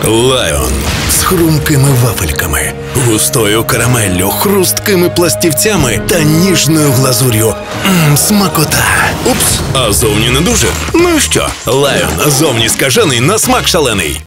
Лайон з хрумкими вафельками, густою карамеллю, хрусткими пластівцями та ніжною глазур'ю. Смакота! Упс, а зовні не дуже. Ну і що? Лайон зовні скажений, на смак шалений.